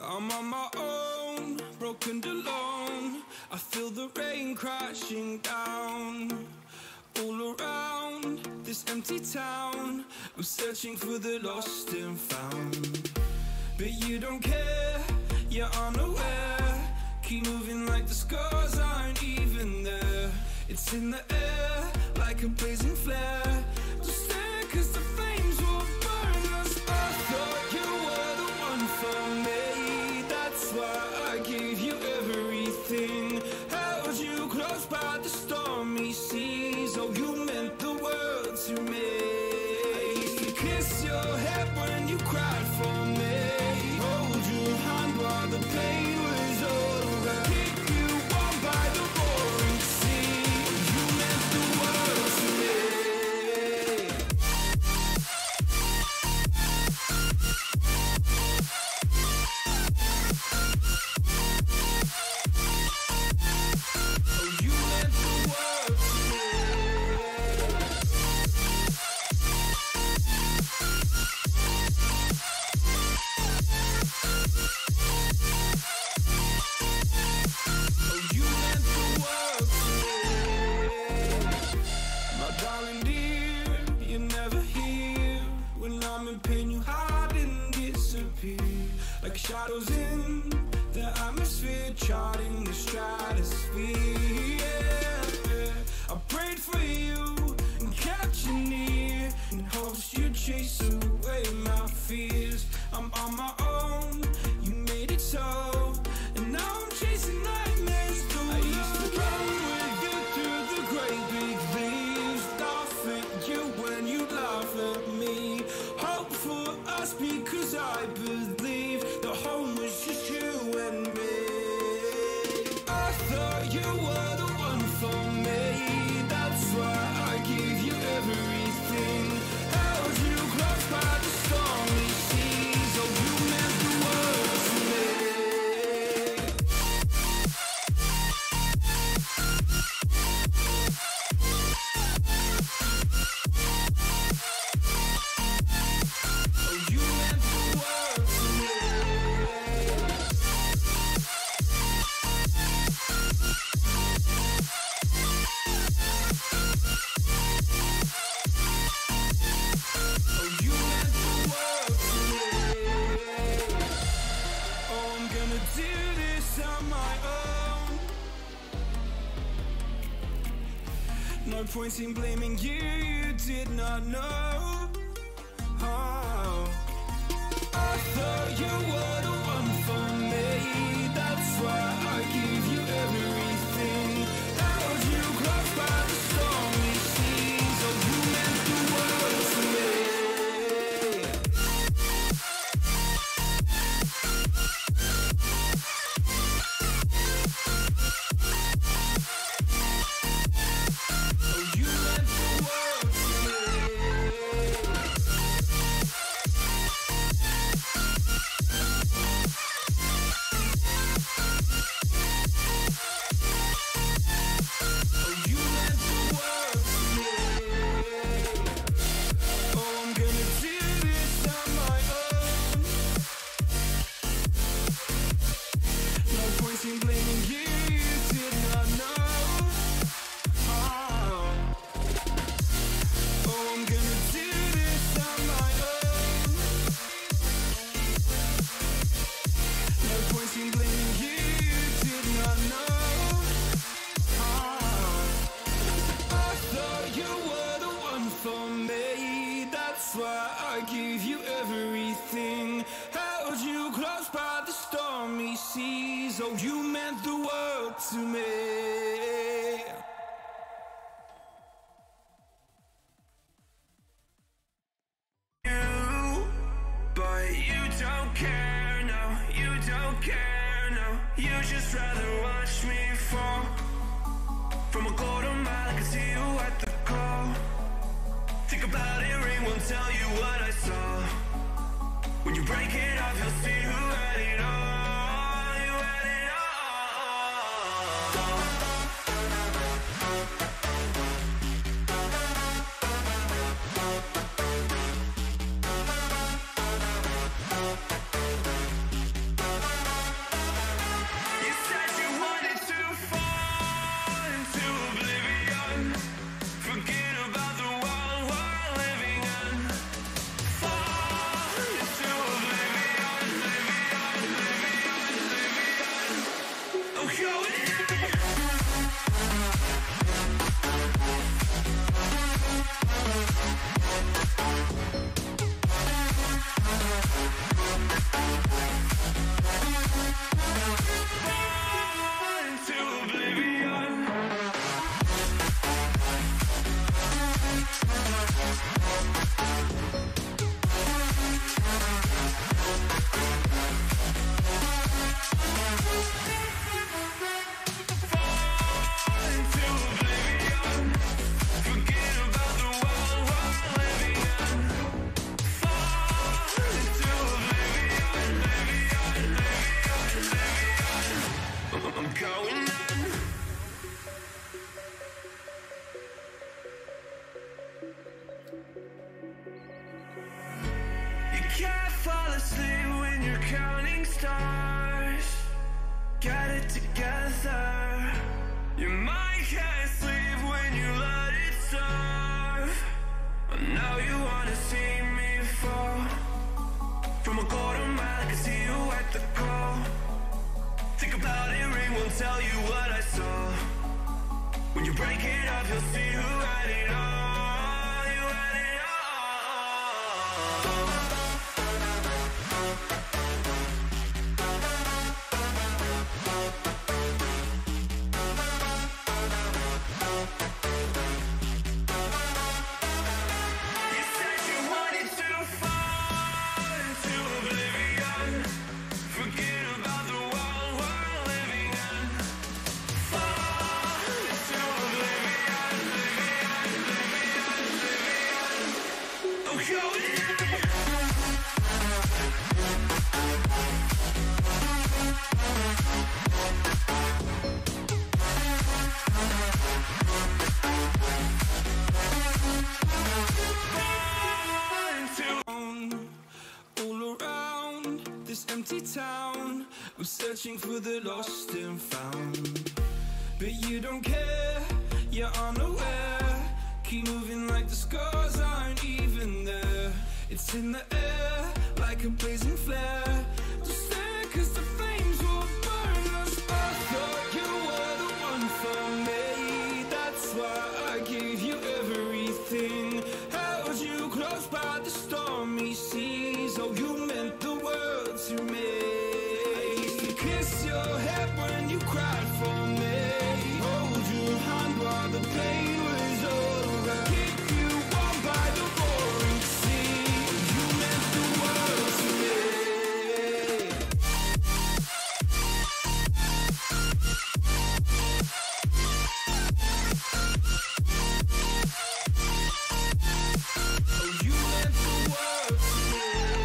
I'm on my own, broken alone. I feel the rain crashing down all around this empty town. I'm searching for the lost and found, but you don't care, you're unaware. Keep moving like the scars aren't even there. It's in the air like a blazing flare. Just stare, 'cause the flames will burn us. I thought you were the one for me. That's why I gave you everything. Held you close by the stormy seas. Oh, you meant the world to me. I used to kiss your head when you cried for me. Hold your hand while the pain was over. Keep you warm by the roaring sea. You meant the world to me. Oh, you meant the world to me. Oh, you meant the world to me. My darling dear, you're never here. When I'm in pain, you hide and disappear. Like shadows in the atmosphere, charting the stratosphere. Yeah. I prayed for you and kept you near, in hopes you'd chase away my fears. I'm on my own, you made it so, and now I'm chasing nightmares through. I used to run with you through the great big leaves, laugh at you when you laugh at me. Hope for us because I believe the home was just you and me. I thought you were the one for me. That's why I gave you everything. Held you close by the stormy seas. Oh, you meant the world to me. Oh, you meant the world to me. Oh, you meant the world to me. Oh, I'm gonna do this on my own. No point in blaming you, you did not know. Oh, I thought you were the one for me. That's why I gave you everything. Held you close by the stormy seas. Oh, you meant the world to me. Oh, you meant the world to me. Oh, you meant the world to me. Oh, I'm gonna do this on my own. No point in blaming you, you did not know. Oh, I'm gonna do this on my own. No point in blaming you, you did not know. I thought you were the one for me. That's why I gave you everything. Held you close by the stormy seas. Oh, you meant the world to me. But you don't care, no, you don't care, no. You just rather watch me fall from a quarter mile. I can see you at the call. Think about it, ring won't tell you what I saw. When you break it off, you'll see who had it all. You had it all. fall asleep when you're counting stars. Get it together. Your mind can't sleep when you let it serve. And now you wanna see me fall. From a quarter mile, I can see you at the call. Think about it, ring won't tell you what I saw. When you break it up, you'll see who had it all. You had it all. You said you wanted to fall into oblivion. Forget about the world we're living in. Fall into oblivion, oblivion. Oh, go all around this empty town, we're searching for the lost and found. But you don't care, you're unaware. Keep moving like the scars aren't even there. It's in the air, like a blazing flare. Just stare, cause the flames will burn us. I thought you were the one for me. That's why I gave you everything. Held you close by the stormy seas. Oh, you meant the world to me. I used to kiss your head when you cried for me. Hold your hand while the pain was over. Keep you warm by the roaring sea. You meant the world to me. Oh, you meant the world to me.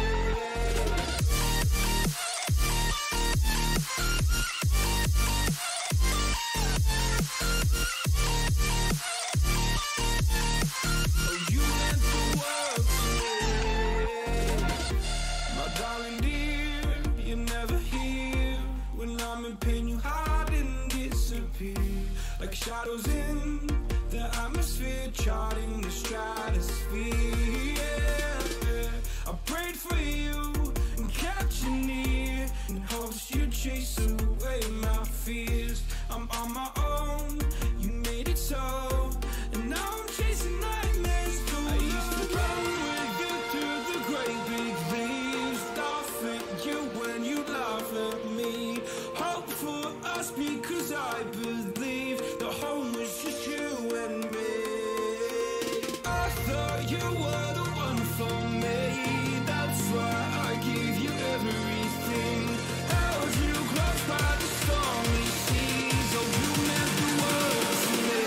Oh, you meant the world to me. My darling dear, you're never here. When I'm in pain, you hide and disappear. Like shadows in the atmosphere, charting the stratosphere. Yeah. I prayed for you and kept you near, in hopes you'd chase away my fears. I'm on my own, you made it so, and now I'm chasing nightmares too. I used to run with you through the great big leaves, laugh at you when you laugh at me. Hope for us because I believe the home was just you and me. I thought you were the one for me. That's why I gave you everything. Held you close by the stormy seas. Oh, you meant the world to me.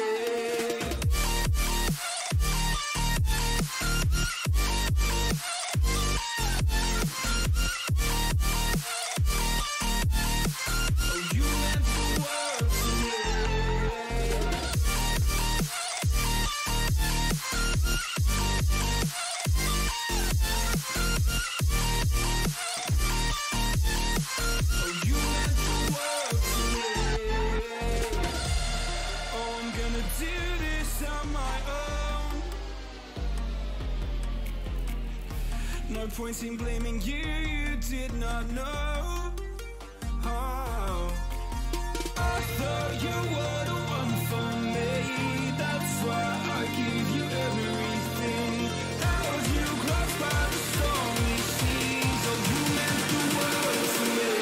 Oh, you meant the world to me. Oh, you meant the world to me. Oh, I'm gonna do this on my own. No point in blaming you, you did not know. Oh, I thought you were the one for me. That's why I gave you everything. Held you close by the stormy seas. Oh, you meant the world to me.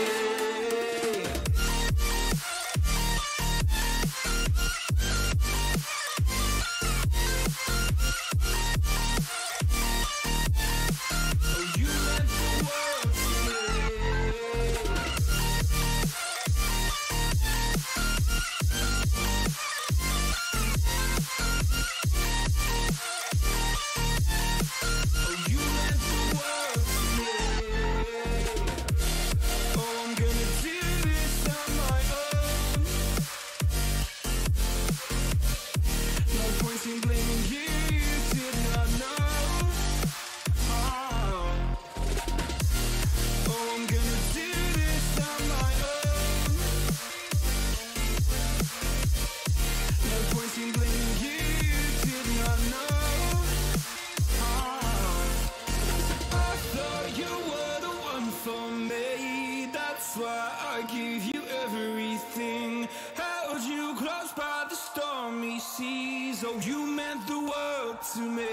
Oh, you meant the world to me. You meant the world to me.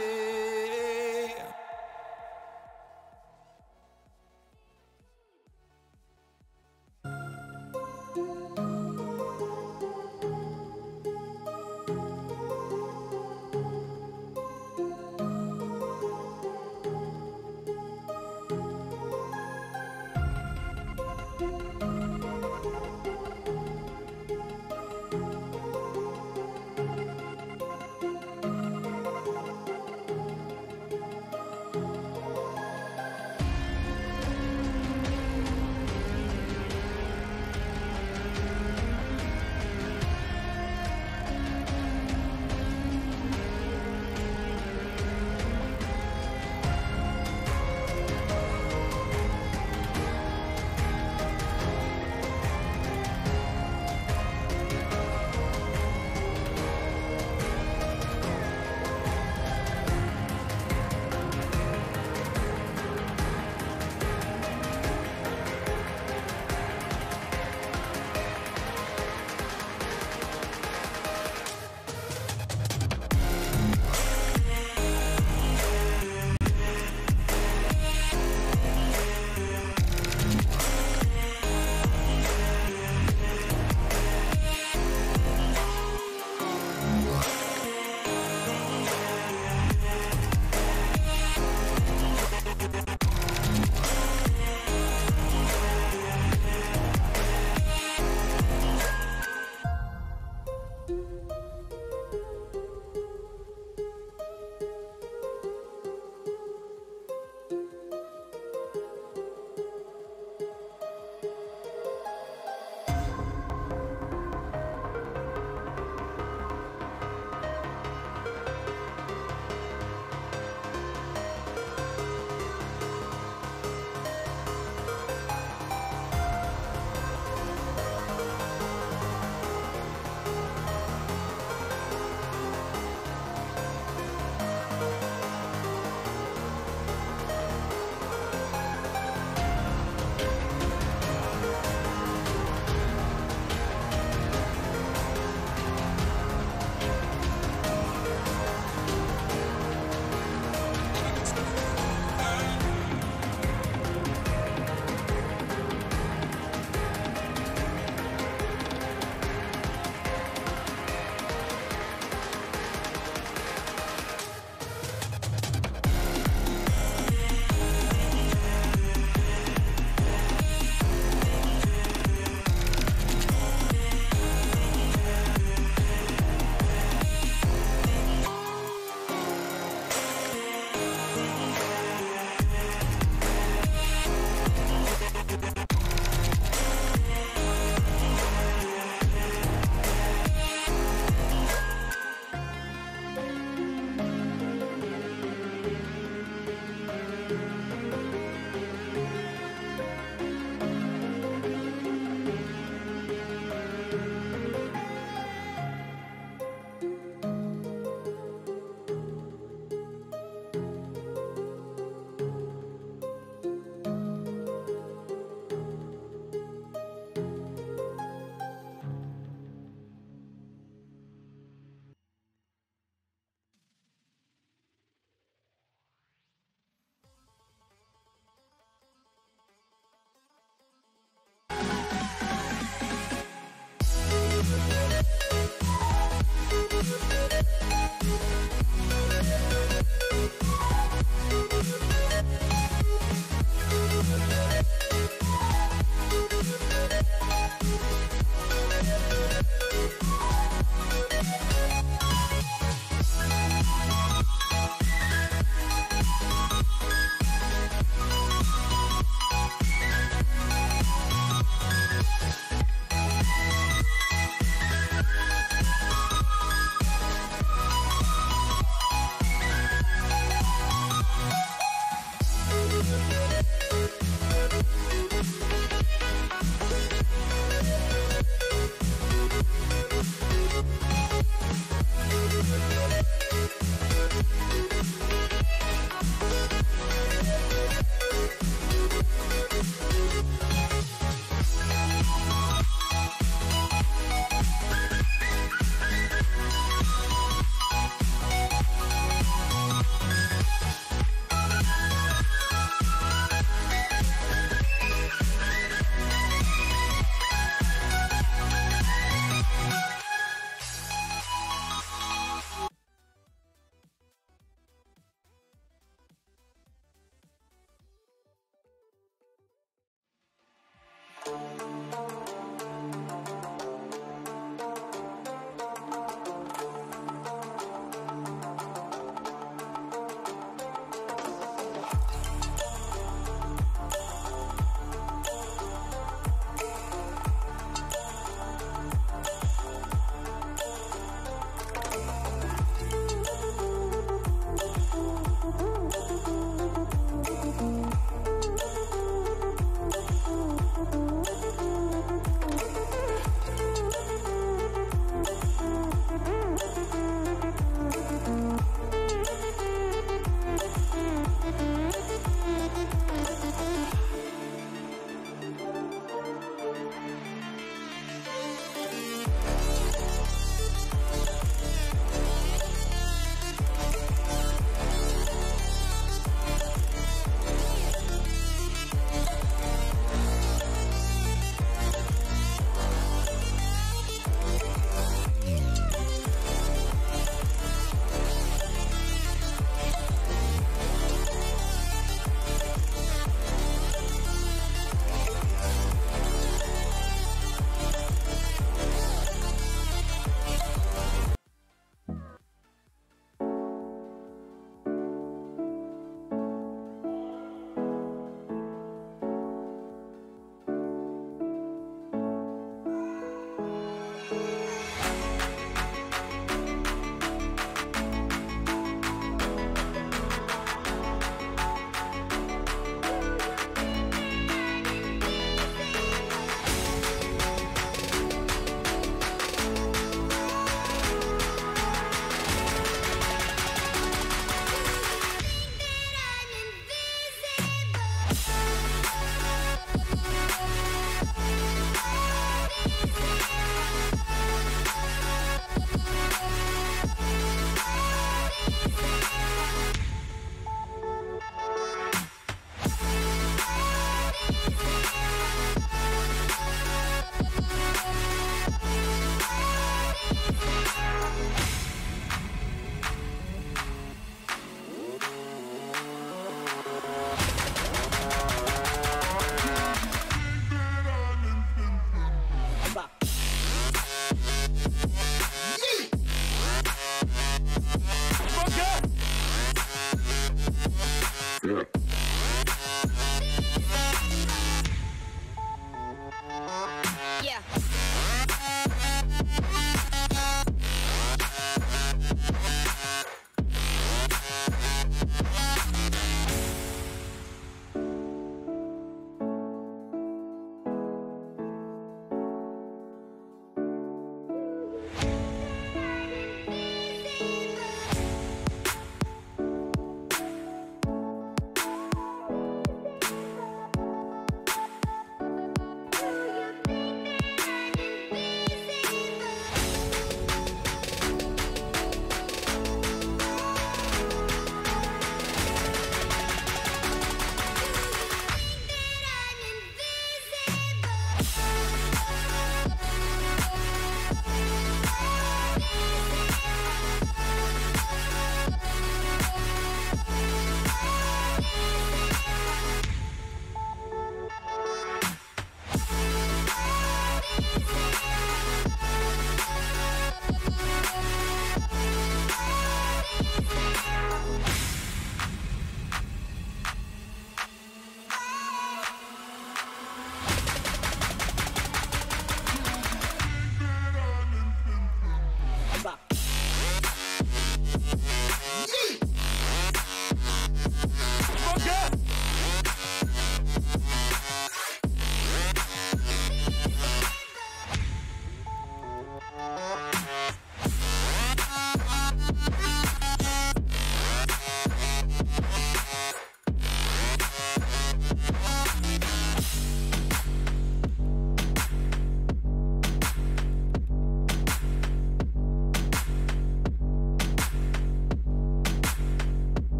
up.